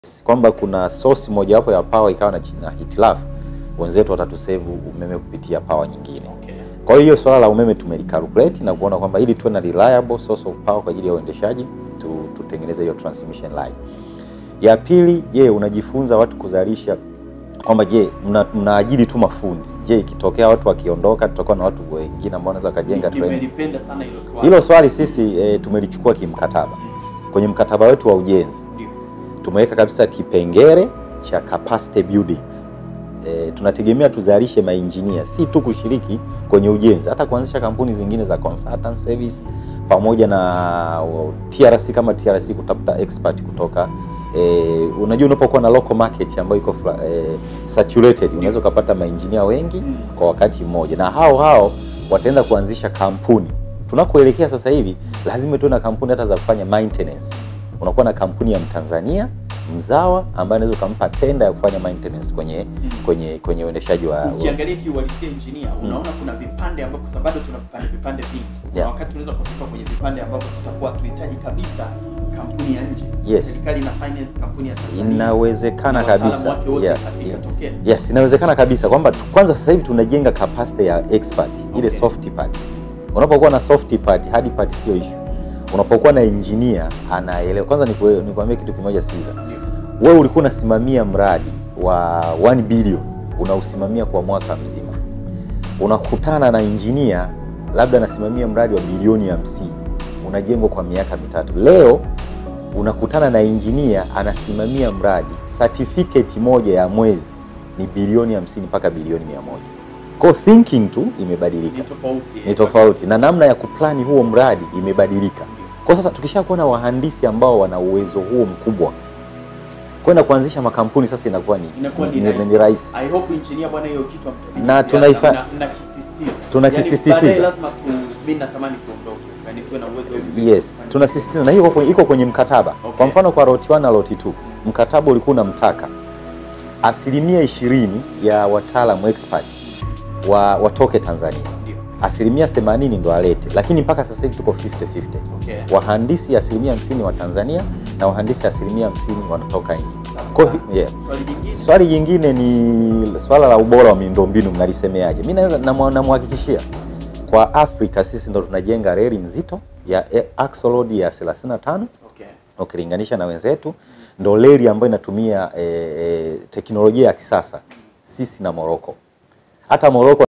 kwamba kuna source moja hapo ya power ikawa na hitilafu, wenzetu watatusave umeme kupitia power nyingine. Okay. Kwa hiyo swala la umeme tumelicalculate na kuona kwamba ili tuwe na reliable source of power kwa ajili ya uendeshaji, tutengeneze hiyo transmission line. Ya pili, je, unajifunza watu kuzalisha kwamba je, mnaajiri tu mafundi. Je, ikitokea watu wakiondoka tutakuwa na watu wengine ambao wanaweza kujenga treni. Nimelipenda sana hilo swali. Hilo swali sisi tumelichukua kimkataba. Kwenye mkataba wetu wa ujenzi tumeweka kabisa kipengele cha capacity buildings. Tunategemea tuzalishe maengineer si tu kushiriki kwenye ujenzi, hata kuanzisha kampuni zingine za consultant service pamoja na TRC kama TRC kutafuta expert kutoka unajua unapokuwa na local market ambayo iko saturated, unaweza kupata maengineer wengi kwa wakati mmoja, na hao wataenda kuanzisha kampuni. Tunakoelekea sasa hivi lazima tuwe na kampuni hata za kufanya maintenance. Unakuwa na kampuni ya Mtanzania mzawa ambaye anaweza kumpa tenda ya kufanya maintenance kwenye uendeshaji wa ukiangalia kiuhalisia engineer unaona kuna vipande ambavyo kwa sababu tuna vipande vingi. Na wakati tunaweza kufika kwenye vipande ambavyo tutakuwa tuhitaji kabisa kampuni ya nje. Serikali na finance kampuni ya Tanzania. Inawezekana kabisa. Yes, inawezekana kabisa kwamba kwanza sasa hivi tunajenga capacity ya expert, ile soft part. Unapokuwa na soft part, hard part sio issue. Unapokuwa na engineer anaelewa. Kwanza nikwambie kitu kimoja Siza. Wewe ulikuwa unasimamia mradi wa 1 billion, unausimamia kwa mwaka mzima. Unakutana na engineer labda anasimamia mradi wa bilioni 50, unajengwa kwa miaka 3. Leo unakutana na engineer anasimamia mradi, certificate moja ya mwezi ni bilioni 50 mpaka bilioni 100. Kwa thinking tu imebadilika. Ni tofauti. Na namna ya kuplani huo mradi imebadilika. Kwa sasa tukishakuwa na wahandisi ambao wana uwezo huo mkubwa, kwenda kuanzisha makampuni sasa inakuwa ni rahisi. I hope engineer bwana hiyo kitu amtumie. Na tunakisisitiza. Yani lazima mimi natamani tuondoke. Yani tuwe na uwezo hivi. Yes, tunasisitiza na hiyo iko kwenye mkataba. Okay. Kwa mfano kwa lot 1 na lot 2, mkataba ulikuwa unamtaka 20% ya wataalamu expert watoke Tanzania. 80% ndo alete, lakini mpaka sasa hivi tuko 50-50. Okay. Wahandisi 50% wa Tanzania na wahandisi 50% wanatoka nje. Kwa hiyo swali jingine ni swala la ubora wa miundombinu, mnalisemeaje? Mimi namhakikishia kwa Afrika sisi ndo tunajenga reli nzito ya axle load ya 35. Okay. Ukilinganisha na wenzetu ndo reli ambayo inatumia teknolojia ya kisasa sisi na Morocco. Hata Morocco